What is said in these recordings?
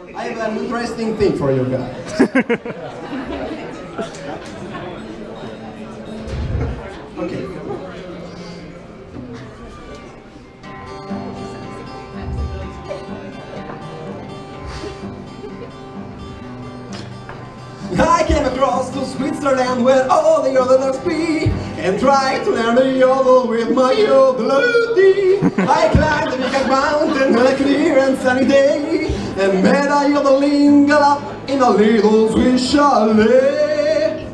I have an interesting thing for you guys. Okay. I came across to Switzerland where all the yodelers be, and tried to learn the yodel with my yodelody. I climbed the big mountain on a clear and sunny day, and met a yodeling girl in a little Swiss chalet.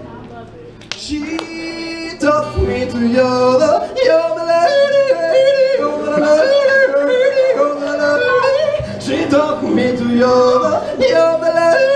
She taught me to yodel, yodelady, yodelady, yodelady. She taught me to yodel, yodelady.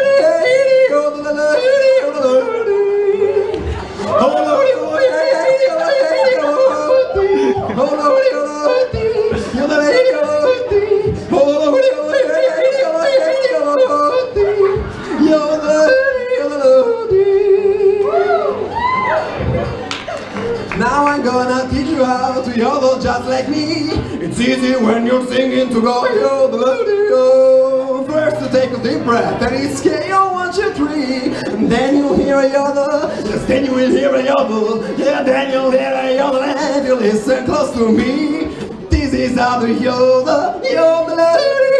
Now I'm gonna teach you how to yodel just like me. It's easy when you're singing to go yodel. First to take a deep breath and it's scale 1, 2, 3. And then you'll hear a yodel. Yes, then you will hear a yodel. Yeah, then you'll hear a yodel. And you listen close to me. This is how the yodel, yodel.